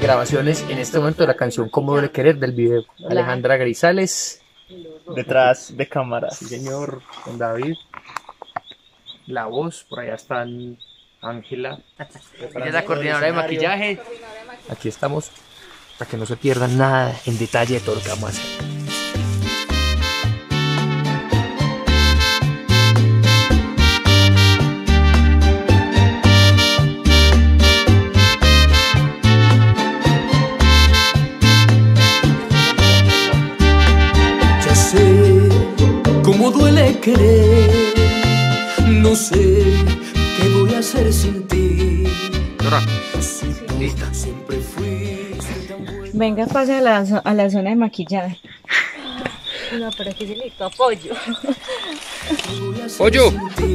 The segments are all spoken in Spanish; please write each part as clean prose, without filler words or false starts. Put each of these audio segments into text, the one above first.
grabaciones en este momento de la canción Cómo duele querer del video. Alejandra Grisales. Detrás de cámaras. Sí, señor, con David. La voz, por allá están Ángela. Ella es la coordinadora de maquillaje. Aquí estamos para que no se pierdan nada en detalle de todo lo que vamos a hacer. Ya sé cómo duele querer, no sé qué voy a hacer sin ti. Lista. Siempre fuiste tan buena. Venga, pase a la zona de maquillaje. No, pero aquí sí listo, apoyo. ¡Pollo!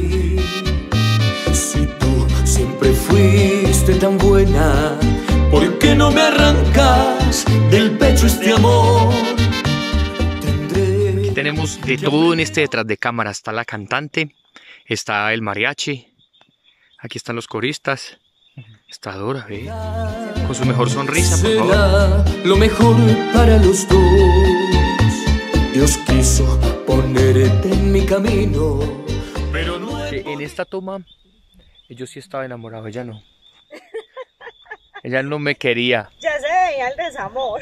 Si tú siempre fuiste tan buena, ¿por qué no me arrancas del pecho este amor? Tendré. Tenemos de todo en este detrás de cámara. Está la cantante, está el mariachi, aquí están los coristas, está Dora, ¿ve? Con su mejor sonrisa, por favor. Será lo mejor para los dos. Dios quiso ponerte en mi camino, pero no Que en esta toma yo sí estaba enamorado, ella no. Ella no me quería. Ya se veía el desamor.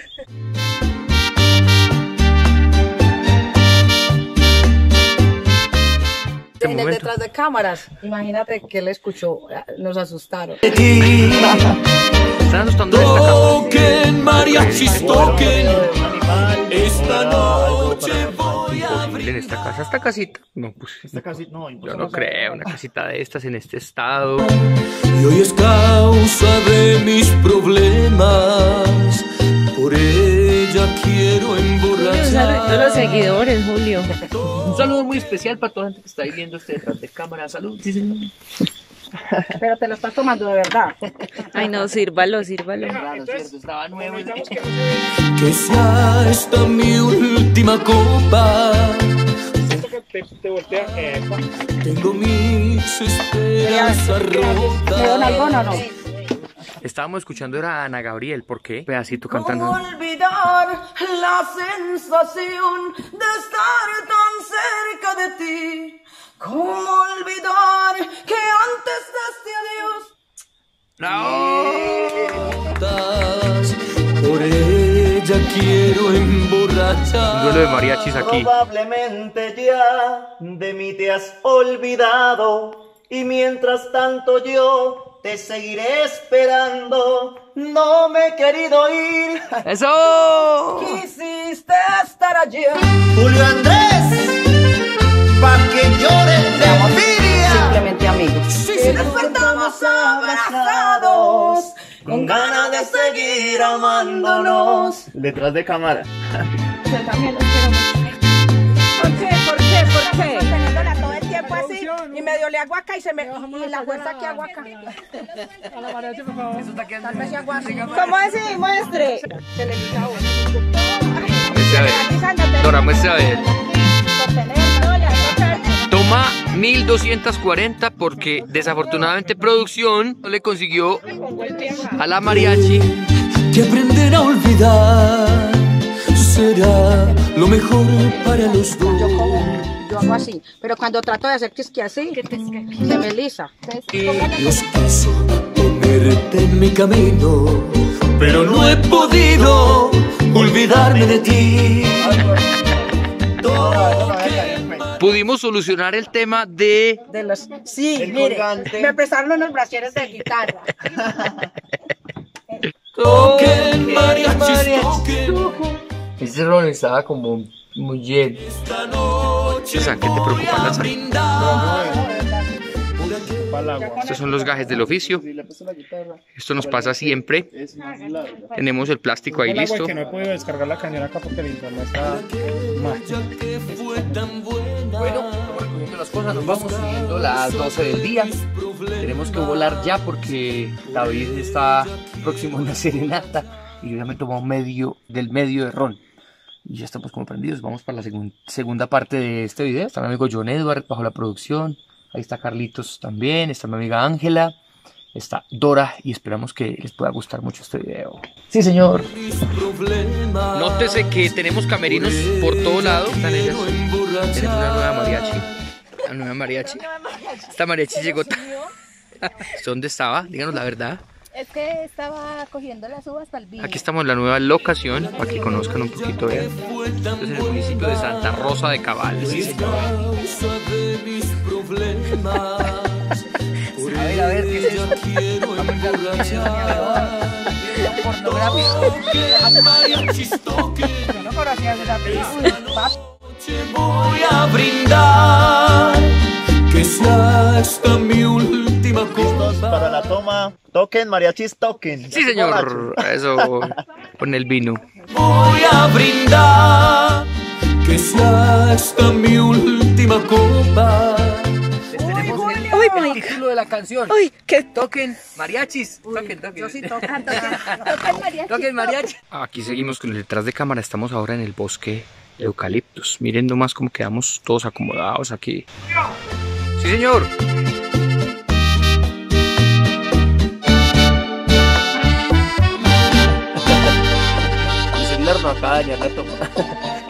En el detrás de cámaras, imagínate que él escuchó, nos asustaron. de ti. Están asustando en esta casa. Toquen, mariachis, toquen. Esta noche voy a Imposible abrir. en esta casa, esta casita. No, pues Esta casi, no, yo no creo, una casita de estas en este estado. Y hoy es causa de mis problemas. Por ella quiero Julio, un saludo a todos los emborrachar. seguidores, Julio. Un saludo muy especial para toda la gente que está ahí viendo este detrás de cámara. Salud, sí, señor. Pero te lo estás tomando de verdad. Ay, no, sírvalo, sírvalo. Claro, cierto, estaba nuevo. Que sea esta mi última copa. te voltea. Tengo mis esperanzas ¿Me dan rotas. algo o no? Estábamos escuchando era a Ana Gabriel, ¿por qué? Pedacito ¿Cómo cantando. olvidar la sensación de estar tan cerca de ti? ¿Cómo olvidar que antes de este adiós Por ella quiero emborrachar. Un duelo de mariachis aquí. Probablemente ya de mí te has olvidado y mientras tanto yo te seguiré esperando. No me he querido ir. ¡Eso! quisiste estar allí? Julio Andrés, pa' que lloren de envidia. Simplemente amigos. Si despertamos abrazados, Con ganas de seguir amándonos. Detrás de cámara. Yo también los quiero mucho. ¿Por qué? ¿Por qué? ¿Por qué? Sosteniéndola todo el tiempo así y medio le hago acá y se me... Y la fuerza que hago acá. Tal vez se hago así. ¿Cómo así? Muestre. Se le quita uno. Muestre a ver. Dora, muestre a ver. Sostenerlo, le hago acá. Toma 1240 porque desafortunadamente producción no le consiguió a la mariachi. Que aprender a olvidar será lo mejor para los dos. Yo hago así, pero cuando trato de hacer que así, se me lisa. Dios quiso ponerte en mi camino, pero no he podido olvidarme de ti. Pudimos solucionar el tema de... De los... Sí, El mire, colgante. me prestaron unos brasieres de guitarra. Toquen, mariachis, toquen. Ese ron estaba como muy lleno. Esta noche O sea, ¿qué te voy preocupa a la salud? brindar. Estos son los gajes del oficio. Esto nos pasa siempre. Tenemos el plástico ahí listo. Que no he podido descargar la cañera acá porque el internet está mal. Ya que fue tan buena. Bueno, estamos recogiendo las cosas, nos vamos siguiendo las 12 del día. Tenemos que volar ya porque David está próximo a una serenata y yo ya me tomo medio de ron. Y ya estamos como prendidos, vamos para la segunda parte de este video. Está mi amigo John Edward bajo la producción. Ahí está Carlitos también, está mi amiga Ángela. está Dora y esperamos que les pueda gustar mucho este video. Sí, señor. Nótese que tenemos camerinos por todo lado. Están ellas. Tenemos una nueva mariachi. La nueva mariachi. Esta mariachi llegó. ¿Dónde estaba? Díganos la verdad. Es que estaba cogiendo las uvas para el vino. Aquí estamos en la nueva locación, para que conozcan un poquito, vean. Esto es en el municipio de Santa Rosa de Cabal. Sí, señor. A ver, ¿qué es eso? Pornográfico. Yo no conocía esa película. Voy a brindar, que sea esta mi última Listos copa. para la toma. Toquen, mariachis, toquen. Sí, señor. Eso, con el vino. Voy a brindar, que sea esta mi última copa. Tenemos el título de la canción. Uy, qué Toquen mariachis. Toquen. Yo sí toco. Toquen mariachi. Aquí seguimos con el detrás de cámara. Estamos ahora en el bosque de eucaliptos. Miren nomás cómo quedamos todos acomodados aquí. Sí, señor. El celular no acaba de dañar la toma.